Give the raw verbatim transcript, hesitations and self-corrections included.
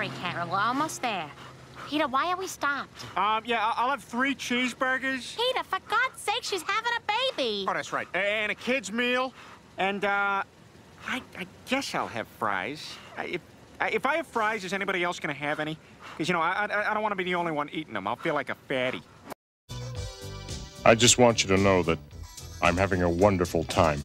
worry, Carol. We're almost there. Peter, why are we stopped? Um, yeah, I'll have three cheeseburgers. Peter, for God's sake, she's having a baby. Oh, that's right. And a kid's meal. And, uh, I, I guess I'll have fries. I, if, I, if I have fries, is anybody else going to have any? Because, you know, I, I, I don't want to be the only one eating them. I'll feel like a fatty. I just want you to know that I'm having a wonderful time.